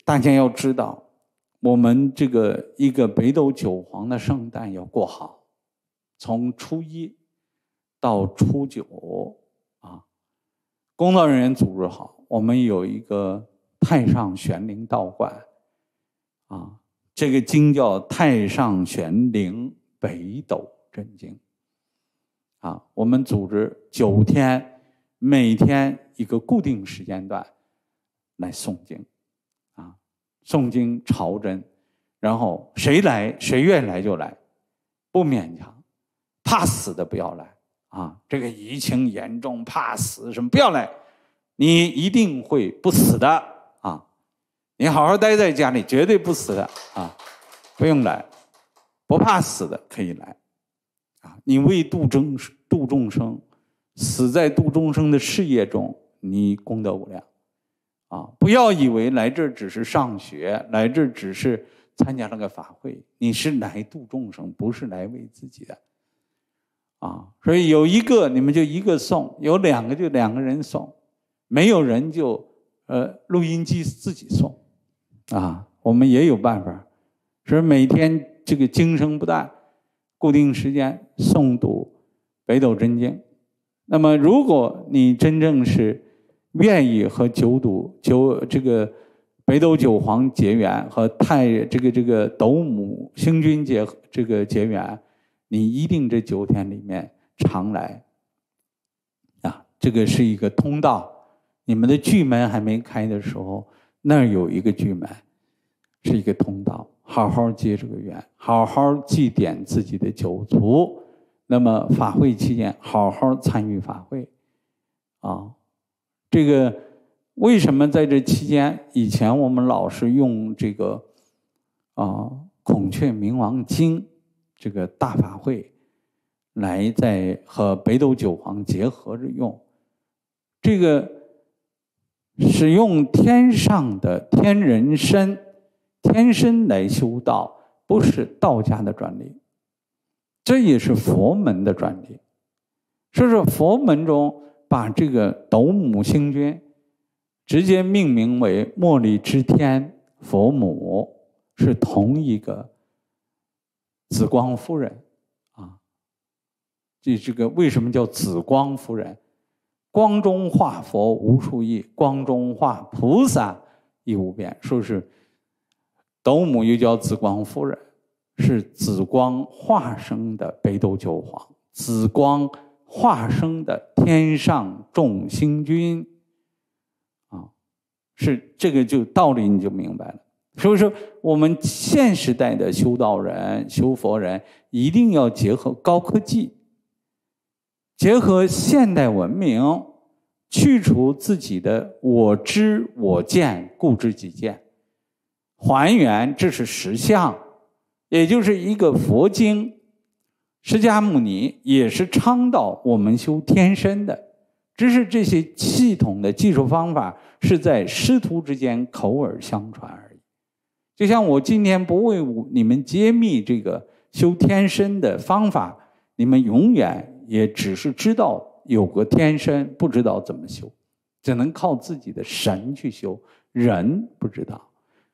大家要知道，我们这个一个北斗九皇的圣诞要过好，从初一到初九啊，工作人员组织好。我们有一个太上玄灵道观啊，这个经叫太上玄灵北斗真经啊，我们组织9天，每天一个固定时间段来诵经啊，诵经朝真，然后谁来谁愿来就来，不勉强，怕死的不要来啊，这个疫情严重怕死什么不要来，你一定会不死的啊，你好好待在家里绝对不死的啊，不用来，不怕死的可以来啊，你为度众生，死在度众生的事业中，你功德无量啊！不要以为来这只是上学，来这只是参加了个法会，你是来度众生，不是来为自己的啊！所以有一个你们就一个诵，有2个就2个人诵，没有人就录音机自己诵啊！我们也有办法，所以每天这个经声不断，固定时间诵读北斗真经。那么如果你真正是愿意和这个北斗九皇结缘，和这个斗母星君结缘，你一定这9天里面常来啊，这个是一个通道。你们的巨门还没开的时候，那儿有一个巨门，是一个通道，好好结这个缘，好好祭奠自己的九族。那么法会期间好好参与法会啊，这个为什么在这期间，以前我们老是用这个孔雀明王经这个大法会来在和北斗九皇结合着用，这个使用天上的天人身天身来修道，不是道家的专利，这也是佛门的专利。所以说佛门中把这个斗母星君直接命名为茉莉之天佛母，是同一个紫光夫人啊。这个为什么叫紫光夫人？光中化佛无数亿，光中化菩萨亦无边。说是斗母又叫紫光夫人，是紫光化生的北斗九皇，紫光化生的天上众星君啊，是这个就道理你就明白了。所以说我们现时代的修道人修佛人一定要结合高科技，结合现代文明，去除自己的我知我见固执己见，还原这是实相，也就是一个佛经。释迦牟尼也是倡导我们修天身的，只是这些系统的技术方法是在师徒之间口耳相传而已。就像我今天不为你们揭秘这个修天身的方法，你们永远也只是知道有个天身，不知道怎么修，只能靠自己的神去修，人不知道。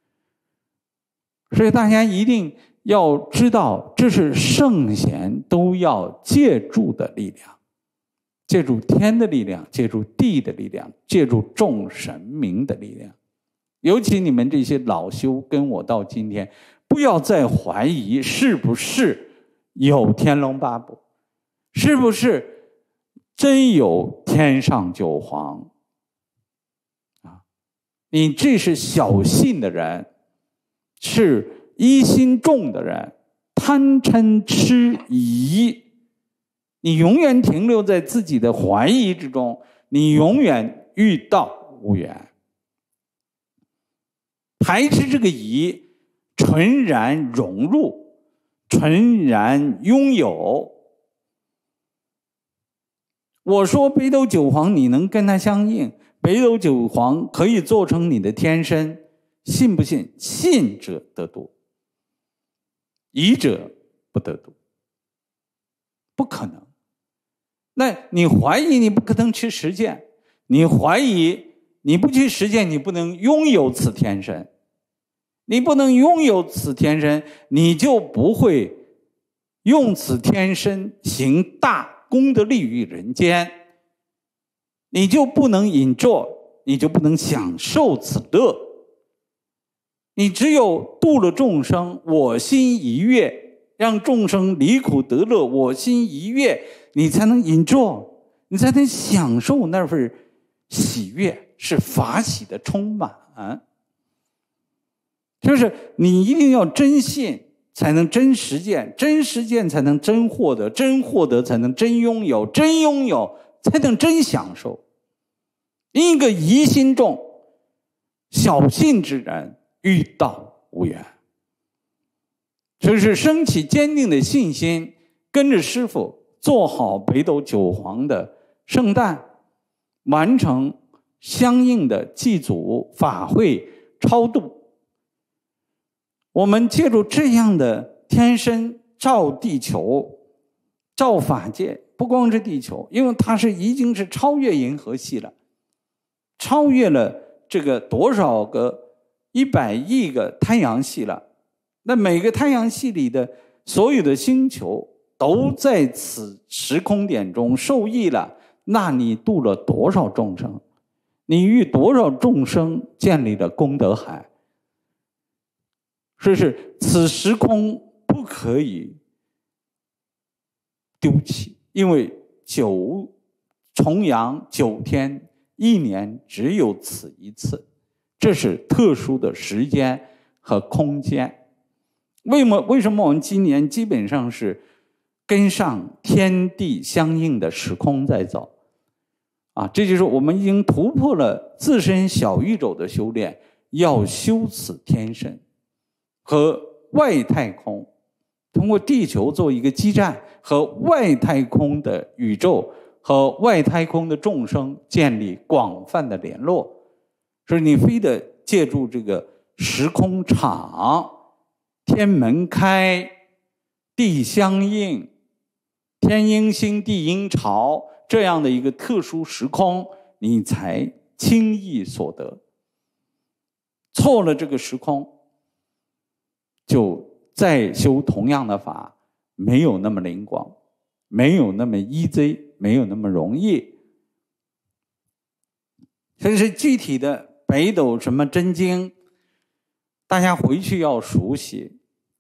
所以大家一定要知道，这是圣贤都要借助的力量，借助天的力量，借助地的力量，借助众神明的力量。尤其你们这些老修跟我到今天，不要再怀疑是不是有天龙八部，是不是真有天上九皇啊？你这是小信的人，是疑心重的人，贪嗔痴疑，你永远停留在自己的怀疑之中，你永远遇到无缘。排斥这个疑，纯然融入，纯然拥有。我说北斗九皇你能跟他相应，北斗九皇可以做成你的天身，信不信？信者得度，疑者不得度，不可能。那你怀疑，你不可能去实践，你怀疑你不去实践，你不能拥有此天身你不能拥有此天身，你就不会用此天身行大功德利于人间，你就不能引作，你就不能享受此乐。你只有度了众生，我心一悦，让众生离苦得乐，我心一悦，你才能引作，你才能享受那份喜悦，是法喜的充满。就是你一定要真信，才能真实践，真实践才能真获得，真获得才能真拥有，真拥有才能真享受。一个疑心重、小信之人，遇道无缘。所以是升起坚定的信心，跟着师父做好北斗九皇的圣诞，完成相应的祭祖法会超度。我们借助这样的天身照地球，照法界，不光是地球，因为它已经是超越银河系了，超越了这个多少个100亿个太阳系了。那每个太阳系里的所有的星球都在此时空点中受益了，那你度了多少众生？你与多少众生建立了功德海？所以是此时空不可以丢弃，因为重阳9天，1年只有此一次，这是特殊的时间和空间。为什么我们今年基本上是跟上天地相应的时空在走这就是我们已经突破了自身小宇宙的修炼，要修此天身和外太空，通过地球做一个基站，和外太空的宇宙和外太空的众生建立广泛的联络。所以你非得借助这个时空场，天门开，地相应，天应星，地应潮，这样的一个特殊时空，你才轻易所得。错了这个时空，就再修同样的法，没有那么灵光，没有那么easy，没有那么容易。这是具体的北斗什么真经，大家回去要熟悉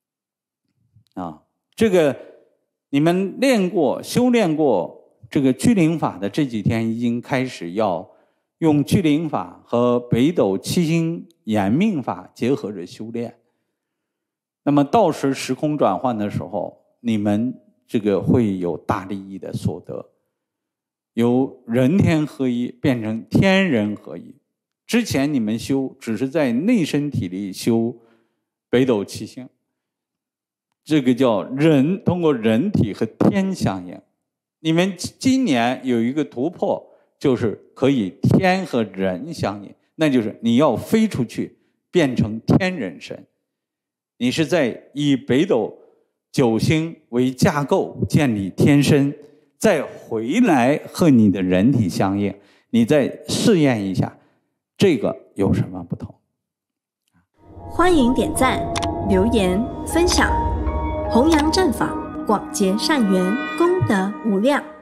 这个你们练过修炼过这个聚灵法的这几天，已经开始要用聚灵法和北斗七星延命法结合着修炼。那么到时空转换的时候，你们这个会有大利益的所得，由人天合一变成天人合一。之前你们修只是在内身体里修北斗七星，这个叫人通过人体和天相应。你们今年有一个突破，就是可以天和人相应，那就是你要飞出去变成天人身。你是在以北斗9星为架构建立天身，再回来和你的人体相应，你再试验一下这个有什么不同。 欢迎点赞、留言、分享，弘扬正法，广结善缘，功德无量。